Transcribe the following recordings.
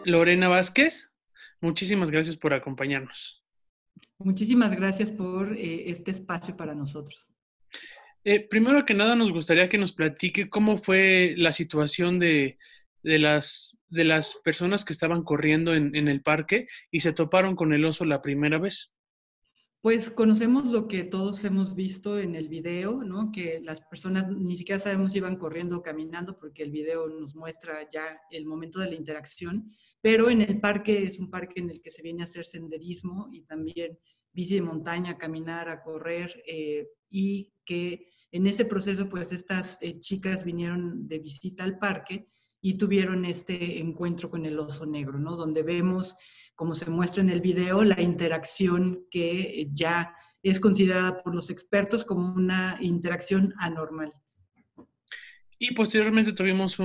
Lorena Vázquez, muchísimas gracias por acompañarnos. Muchísimas gracias por este espacio para nosotros. Primero que nada, nos gustaría que nos platique cómo fue la situación de las personas que estaban corriendo en el parque y se toparon con el oso la primera vez. Pues conocemos lo que todos hemos visto en el video, ¿no? Que las personas ni siquiera sabemos si iban corriendo o caminando porque el video nos muestra ya el momento de la interacción, pero en el parque es un parque en el que se viene a hacer senderismo y también bici de montaña, a caminar, a correr, y que en ese proceso pues estas chicas vinieron de visita al parque y tuvieron este encuentro con el oso negro, ¿no? Donde vemos, como se muestra en el video, la interacción que ya es considerada por los expertos como una interacción anormal. Y posteriormente tuvimos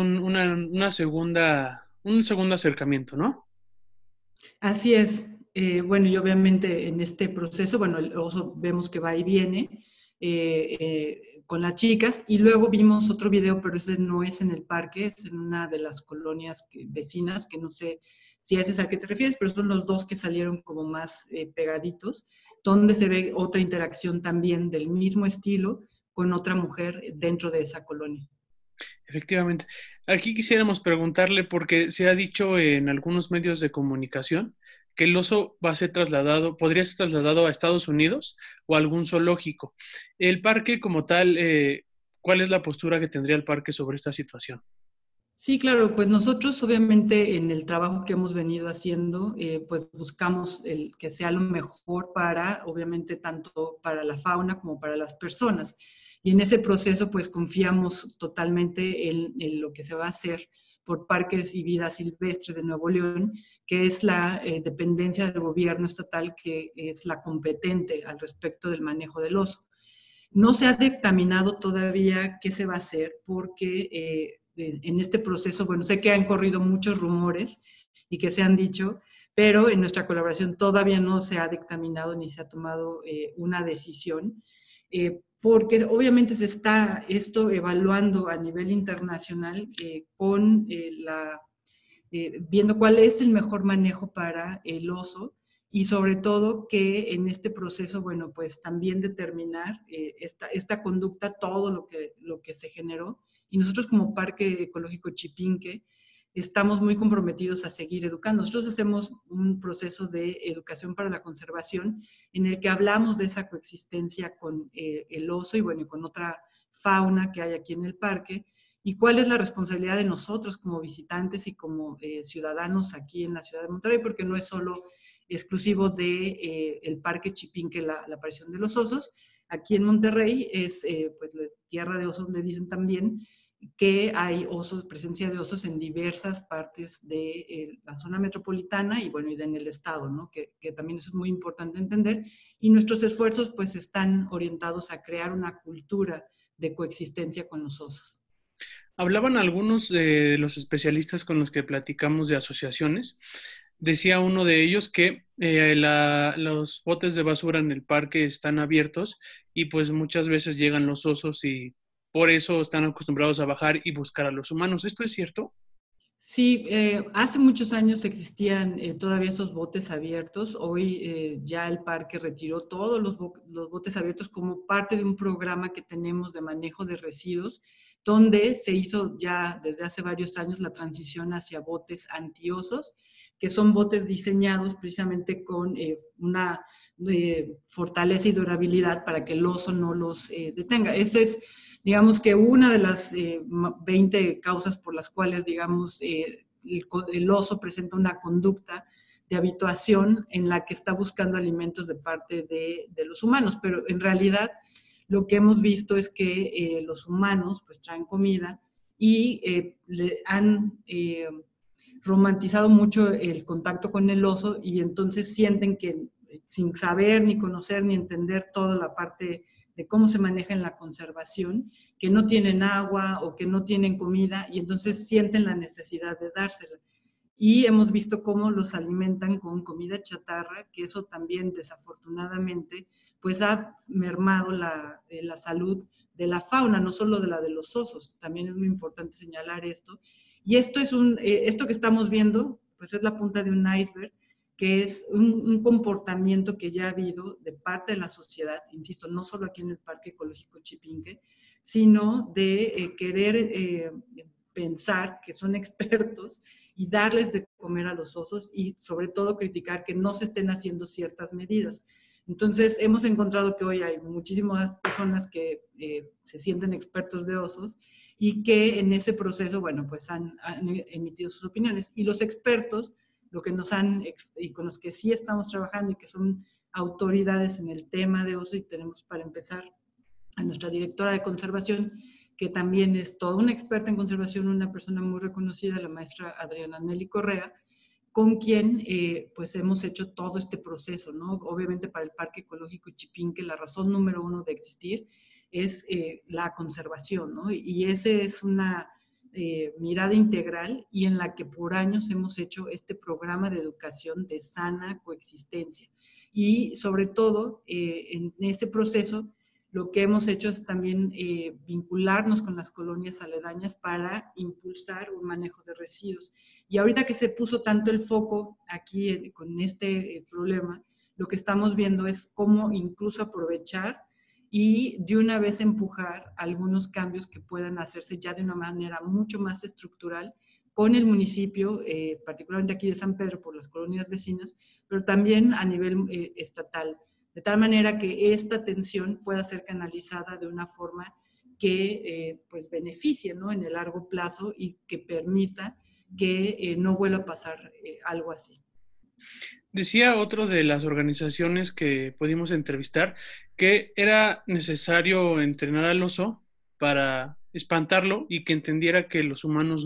un segundo acercamiento, ¿no? Así es. Bueno, y obviamente en este proceso, bueno, el oso vemos que va y viene con las chicas, y luego vimos otro video, pero ese no es en el parque, es en una de las colonias vecinas, que no sé si a ese es al que te refieres, pero son los dos que salieron como más pegaditos, donde se ve otra interacción también del mismo estilo con otra mujer dentro de esa colonia. Efectivamente. Aquí quisiéramos preguntarle, porque se ha dicho en algunos medios de comunicación que el oso va a ser trasladado, podría ser trasladado a Estados Unidos o a algún zoológico. El parque como tal, ¿cuál es la postura que tendría el parque sobre esta situación? Sí, claro, pues nosotros obviamente en el trabajo que hemos venido haciendo, pues buscamos el que sea lo mejor para, obviamente, tanto para la fauna como para las personas. Y en ese proceso, pues confiamos totalmente en lo que se va a hacer por Parques y Vida Silvestre de Nuevo León, que es la dependencia del gobierno estatal que es la competente al respecto del manejo del oso. No se ha dictaminado todavía qué se va a hacer porque en este proceso, bueno, sé que han corrido muchos rumores y que se han dicho, pero en nuestra colaboración todavía no se ha dictaminado ni se ha tomado una decisión, porque obviamente se está esto evaluando a nivel internacional con viendo cuál es el mejor manejo para el oso y sobre todo que en este proceso, bueno, pues también determinar esta conducta, todo lo que se generó. Y nosotros como Parque Ecológico Chipinque estamos muy comprometidos a seguir educando. Nosotros hacemos un proceso de educación para la conservación en el que hablamos de esa coexistencia con el oso y bueno, y con otra fauna que hay aquí en el parque, y cuál es la responsabilidad de nosotros como visitantes y como ciudadanos aquí en la ciudad de Monterrey, porque no es solo exclusivo de el Parque Chipinque la aparición de los osos. Aquí en Monterrey es pues la tierra de osos, le dicen también, que hay osos, presencia de osos en diversas partes de la zona metropolitana y bueno, y en el estado, ¿no? Que también eso es muy importante entender. Y nuestros esfuerzos pues están orientados a crear una cultura de coexistencia con los osos. Hablaban algunos de los especialistas con los que platicamos de asociaciones. Decía uno de ellos que los botes de basura en el parque están abiertos y pues muchas veces llegan los osos y por eso están acostumbrados a bajar y buscar a los humanos. ¿Esto es cierto? Sí, hace muchos años existían todavía esos botes abiertos. Hoy ya el parque retiró todos los botes abiertos como parte de un programa que tenemos de manejo de residuos, donde se hizo ya desde hace varios años la transición hacia botes antiosos, que son botes diseñados precisamente con una fortaleza y durabilidad para que el oso no los detenga. Ese es, digamos que una de las 20 causas por las cuales, digamos, el oso presenta una conducta de habituación en la que está buscando alimentos de parte de los humanos, pero en realidad lo que hemos visto es que los humanos pues traen comida y le han romantizado mucho el contacto con el oso y entonces sienten que sin saber ni conocer ni entender toda la parte de cómo se maneja en la conservación, que no tienen agua o que no tienen comida y entonces sienten la necesidad de dársela. Y hemos visto cómo los alimentan con comida chatarra, que eso también desafortunadamente pues ha mermado la salud de la fauna, no solo de la de los osos. También es muy importante señalar esto. Y esto que estamos viendo pues es la punta de un iceberg, que es un comportamiento que ya ha habido de parte de la sociedad, insisto, no solo aquí en el Parque Ecológico Chipinque, sino de querer pensar que son expertos y darles de comer a los osos y sobre todo criticar que no se estén haciendo ciertas medidas. Entonces hemos encontrado que hoy hay muchísimas personas que se sienten expertos de osos y que en ese proceso, bueno, pues han emitido sus opiniones. Y los expertos, lo que nos han, y con los que sí estamos trabajando y que son autoridades en el tema de oso, y tenemos para empezar a nuestra directora de conservación, que también es toda una experta en conservación, una persona muy reconocida, la maestra Adriana Nelly Correa, con quien pues hemos hecho todo este proceso, ¿no? Obviamente para el Parque Ecológico Chipinque la razón número uno de existir es la conservación, ¿no? Y esa es una mirada integral y en la que por años hemos hecho este programa de educación de sana coexistencia. Y sobre todo en este proceso lo que hemos hecho es también vincularnos con las colonias aledañas para impulsar un manejo de residuos. Y ahorita que se puso tanto el foco aquí con este problema, lo que estamos viendo es cómo incluso aprovechar y de una vez empujar algunos cambios que puedan hacerse ya de una manera mucho más estructural con el municipio, particularmente aquí de San Pedro por las colonias vecinas, pero también a nivel estatal, de tal manera que esta atención pueda ser canalizada de una forma que pues beneficie, ¿no?, en el largo plazo y que permita que no vuelva a pasar algo así. Decía otro de las organizaciones que pudimos entrevistar que era necesario entrenar al oso para espantarlo y que entendiera que los humanos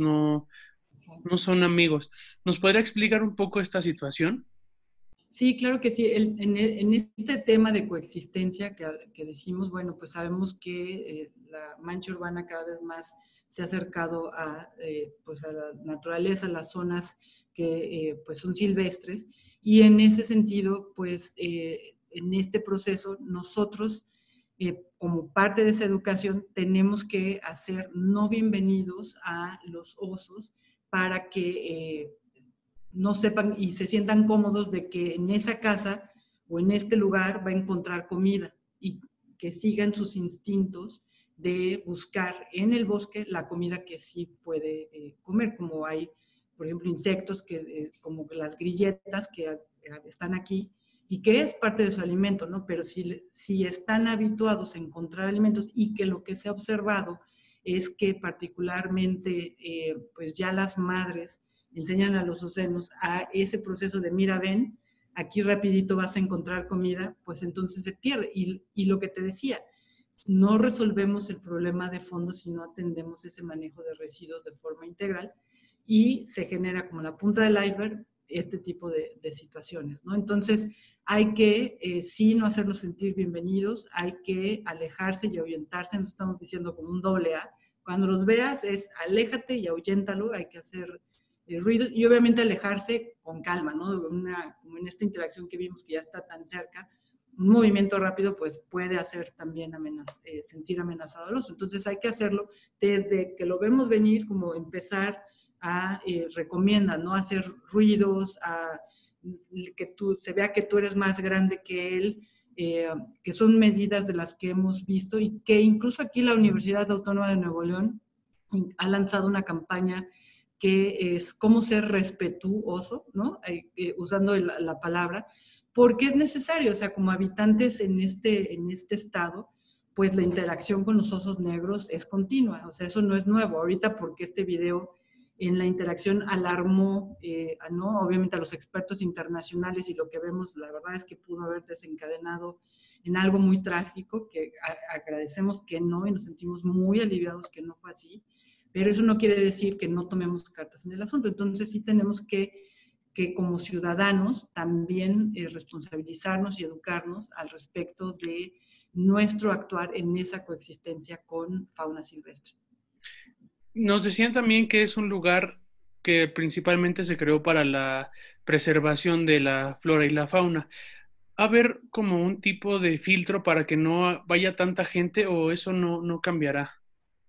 no son amigos. ¿Nos podría explicar un poco esta situación? Sí, claro que sí. En este tema de coexistencia que decimos, bueno, pues sabemos que la mancha urbana cada vez más se ha acercado pues a la naturaleza, a las zonas que pues son silvestres, y en ese sentido, pues en este proceso nosotros, como parte de esa educación, tenemos que hacer no bienvenidos a los osos para que no sepan y se sientan cómodos de que en esa casa o en este lugar va a encontrar comida y que sigan sus instintos de buscar en el bosque la comida que sí puede comer, como hay, por ejemplo, insectos como las grilletas que están aquí y que es parte de su alimento, ¿no? Pero si están habituados a encontrar alimentos y que lo que se ha observado es que particularmente pues ya las madres enseñan a los ocenos a ese proceso de mira, ven, aquí rapidito vas a encontrar comida, pues entonces se pierde. Y lo que te decía, no resolvemos el problema de fondo si no atendemos ese manejo de residuos de forma integral y se genera como la punta del iceberg este tipo de situaciones, ¿no? Entonces hay que sí no hacerlos sentir bienvenidos, hay que alejarse y ahuyentarse, nos estamos diciendo como un doble A. Cuando los veas es aléjate y ahuyéntalo, hay que hacer ruidos y obviamente alejarse con calma, ¿no? Como en esta interacción que vimos que ya está tan cerca, un movimiento rápido pues puede hacer también sentir amenazado al oso. Entonces hay que hacerlo desde que lo vemos venir, como empezar a recomienda, ¿no? Hacer ruidos, a que se vea que tú eres más grande que él, que son medidas de las que hemos visto y que incluso aquí la Universidad Autónoma de Nuevo León ha lanzado una campaña que es cómo ser respetuoso, ¿no? Usando la palabra, porque es necesario, o sea, como habitantes en este estado, pues la interacción con los osos negros es continua, o sea, eso no es nuevo. Ahorita porque este video en la interacción alarmó, ¿no? Obviamente a los expertos internacionales y lo que vemos, la verdad es que pudo haber desencadenado en algo muy trágico, que agradecemos que no y nos sentimos muy aliviados que no fue así, pero eso no quiere decir que no tomemos cartas en el asunto. Entonces sí tenemos que como ciudadanos también responsabilizarnos y educarnos al respecto de nuestro actuar en esa coexistencia con fauna silvestre. Nos decían también que es un lugar que principalmente se creó para la preservación de la flora y la fauna. ¿A haber como un tipo de filtro para que no vaya tanta gente o eso no cambiará?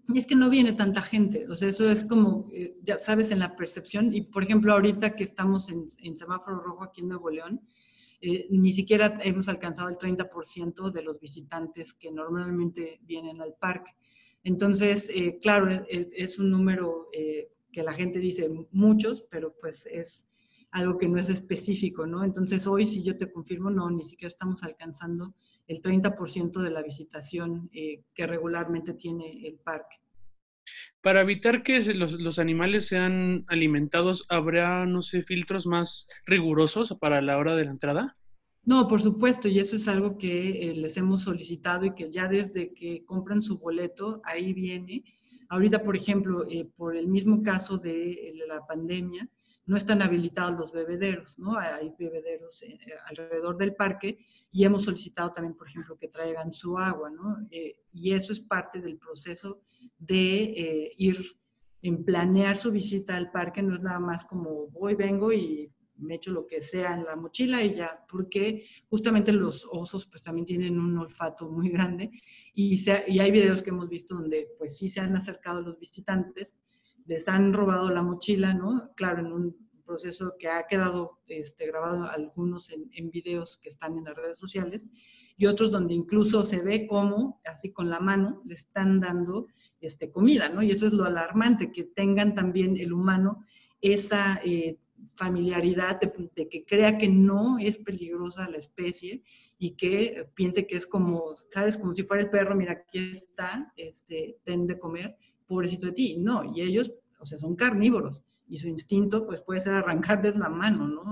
Y es que no viene tanta gente, o sea, eso es como, ya sabes, en la percepción. Y por ejemplo, ahorita que estamos en semáforo rojo aquí en Nuevo León, ni siquiera hemos alcanzado el 30% de los visitantes que normalmente vienen al parque. Entonces, claro, es un número que la gente dice muchos, pero pues es algo que no es específico, ¿no? Entonces, hoy, si yo te confirmo, no, ni siquiera estamos alcanzando el 30% de la visitación que regularmente tiene el parque. Para evitar que los animales sean alimentados, ¿habrá, no sé, filtros más rigurosos para la hora de la entrada? No, por supuesto, y eso es algo que les hemos solicitado y que ya desde que compran su boleto, ahí viene. Ahorita, por ejemplo, por el mismo caso de la pandemia, no están habilitados los bebederos, ¿no? Hay bebederos alrededor del parque y hemos solicitado también, por ejemplo, que traigan su agua, ¿no? Y eso es parte del proceso de ir en planear su visita al parque, no es nada más como voy, vengo y me echo lo que sea en la mochila y ya, porque justamente los osos pues también tienen un olfato muy grande y hay videos que hemos visto donde pues sí se han acercado los visitantes, les han robado la mochila, ¿no? Claro, en un proceso que ha quedado grabado algunos en videos que están en las redes sociales y otros donde incluso se ve cómo, así con la mano, le están dando comida, ¿no? Y eso es lo alarmante, que tengan también el humano esa familiaridad de que crea que no es peligrosa la especie y que piense que es como, ¿sabes? Como si fuera el perro, mira, aquí está, ten de comer, pobrecito de ti. No, y ellos, o sea, son carnívoros y su instinto pues puede ser arrancarles la mano, ¿no?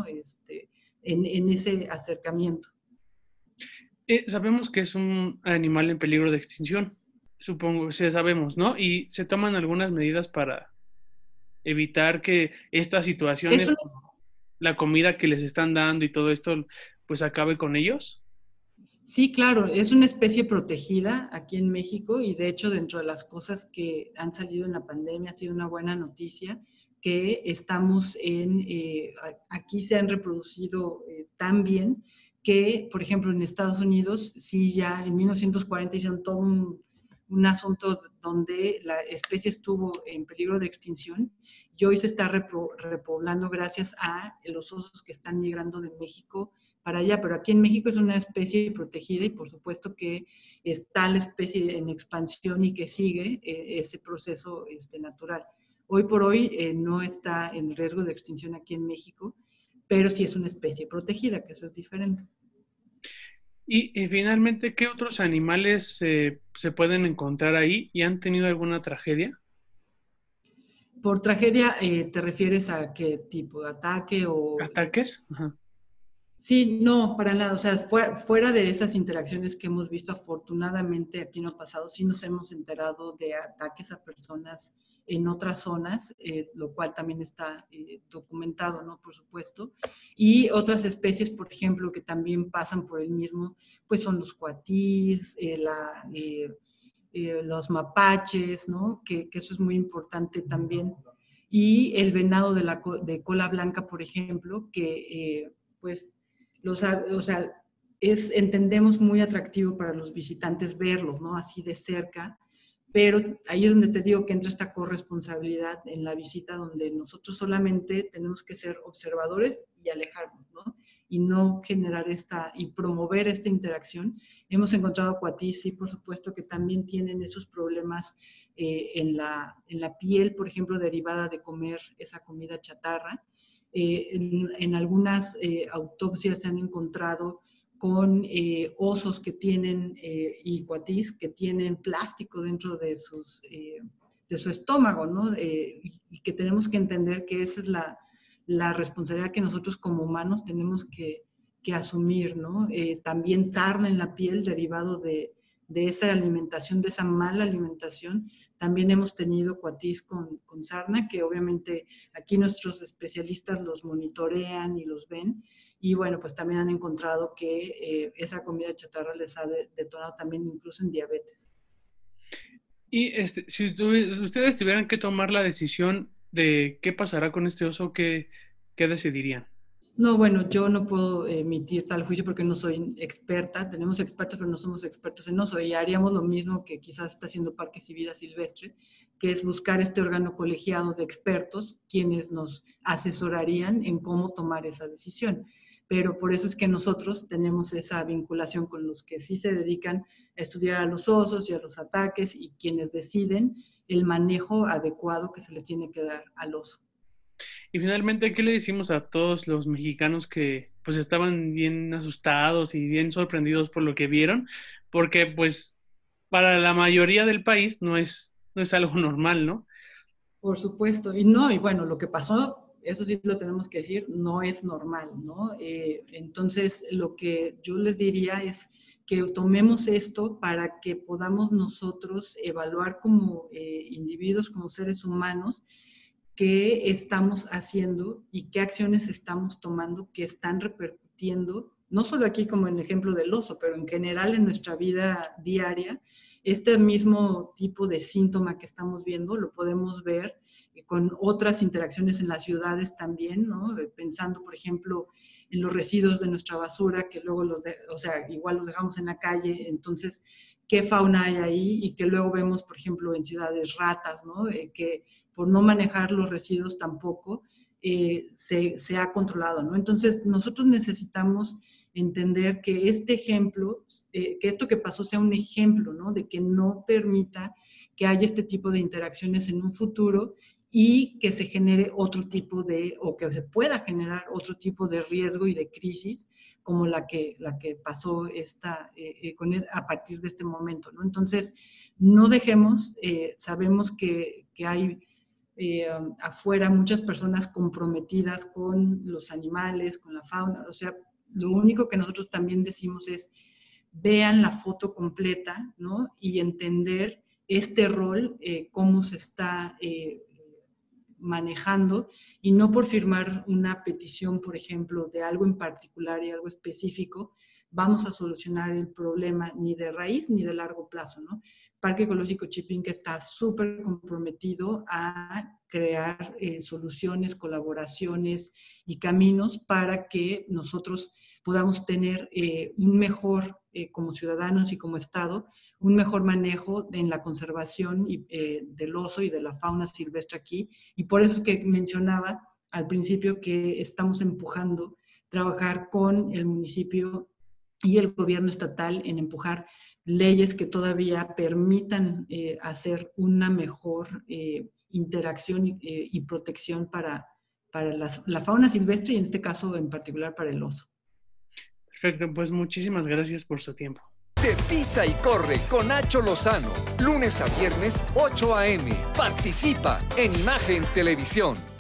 En ese acercamiento. Sabemos que es un animal en peligro de extinción, supongo, sí sabemos, ¿no? Y se toman algunas medidas para evitar que estas Es situaciones, una como la comida que les están dando y todo esto, pues acabe con ellos. Sí, claro, es una especie protegida aquí en México y de hecho dentro de las cosas que han salido en la pandemia ha sido una buena noticia que estamos aquí se han reproducido tan bien que, por ejemplo, en Estados Unidos, sí ya en 1940 hicieron todo un asunto donde la especie estuvo en peligro de extinción y hoy se está repoblando gracias a los osos que están migrando de México para allá, pero aquí en México es una especie protegida y por supuesto que está la especie en expansión y que sigue ese proceso natural. Hoy por hoy no está en riesgo de extinción aquí en México, pero sí es una especie protegida, que eso es diferente. Y finalmente, ¿qué otros animales se pueden encontrar ahí y han tenido alguna tragedia? Por tragedia, ¿te refieres a qué tipo de ataque o ¿Ataques? Ajá. Sí, no, para nada. O sea, fuera de esas interacciones que hemos visto, afortunadamente aquí no ha pasado, sí nos hemos enterado de ataques a personas en otras zonas, lo cual también está documentado, ¿no? Por supuesto. Y otras especies, por ejemplo, que también pasan por el mismo, pues son los cuatís, los mapaches, ¿no? Que eso es muy importante también. Y el venado de cola blanca, por ejemplo, que pues o sea, entendemos muy atractivo para los visitantes verlos, ¿no? Así de cerca, pero ahí es donde te digo que entra esta corresponsabilidad en la visita, donde nosotros solamente tenemos que ser observadores y alejarnos, ¿no? Y no generar y promover esta interacción. Hemos encontrado cuatis, sí, por supuesto, que también tienen esos problemas en la piel, por ejemplo, derivada de comer esa comida chatarra. En algunas autopsias se han encontrado con osos que tienen y cuatís que tienen plástico dentro de su estómago, ¿no? Y que tenemos que entender que esa es la responsabilidad que nosotros como humanos tenemos que asumir, ¿no? También sarna en la piel derivado de esa alimentación, de esa mala alimentación. También hemos tenido cuatís con sarna, que obviamente aquí nuestros especialistas los monitorean y los ven. Y bueno, pues también han encontrado que esa comida chatarra les ha detonado también incluso en diabetes. Y si ustedes tuvieran que tomar la decisión de qué pasará con este oso, ¿qué decidirían? No, bueno, yo no puedo emitir tal juicio porque no soy experta. Tenemos expertos, pero no somos expertos en oso. Y haríamos lo mismo que quizás está haciendo Parques y Vida Silvestre, que es buscar este órgano colegiado de expertos, quienes nos asesorarían en cómo tomar esa decisión. Pero por eso es que nosotros tenemos esa vinculación con los que sí se dedican a estudiar a los osos y a los ataques y quienes deciden el manejo adecuado que se le tiene que dar al oso. Y finalmente, ¿qué le decimos a todos los mexicanos que pues estaban bien asustados y bien sorprendidos por lo que vieron? Porque pues para la mayoría del país no es algo normal, ¿no? Por supuesto, y no, y bueno, lo que pasó, eso sí lo tenemos que decir, no es normal, ¿no? Entonces, lo que yo les diría es que tomemos esto para que podamos nosotros evaluar como individuos, como seres humanos, qué estamos haciendo y qué acciones estamos tomando que están repercutiendo, no solo aquí como en el ejemplo del oso, pero en general en nuestra vida diaria. Este mismo tipo de síntoma que estamos viendo lo podemos ver con otras interacciones en las ciudades también, ¿no? Pensando, por ejemplo, en los residuos de nuestra basura, que luego o sea, igual los dejamos en la calle, entonces, ¿qué fauna hay ahí? Y que luego vemos, por ejemplo, en ciudades ratas, ¿no? Que por no manejar los residuos tampoco se ha controlado, ¿no? Entonces, nosotros necesitamos entender que este ejemplo, que esto que pasó sea un ejemplo, ¿no? De que no permita que haya este tipo de interacciones en un futuro y que se genere otro tipo de, o que se pueda generar otro tipo de riesgo y de crisis como la que pasó a partir de este momento, ¿no? Entonces, no dejemos, sabemos que hay afuera muchas personas comprometidas con los animales, con la fauna, o sea, lo único que nosotros también decimos es vean la foto completa, ¿no? Y entender este rol, cómo se está manejando y no por firmar una petición, por ejemplo, de algo en particular y algo específico, vamos a solucionar el problema ni de raíz ni de largo plazo, ¿no? Parque Ecológico Chipinque está súper comprometido a crear soluciones, colaboraciones y caminos para que nosotros podamos tener un mejor, como ciudadanos y como Estado, un mejor manejo en la conservación del oso y de la fauna silvestre aquí. Y por eso es que mencionaba al principio que estamos empujando trabajar con el municipio y el gobierno estatal en empujar leyes que todavía permitan hacer una mejor interacción y protección para la fauna silvestre y en este caso en particular para el oso. Perfecto, pues muchísimas gracias por su tiempo. De Pisa y Corre con Nacho Lozano, lunes a viernes 8 a.m. Participa en Imagen Televisión.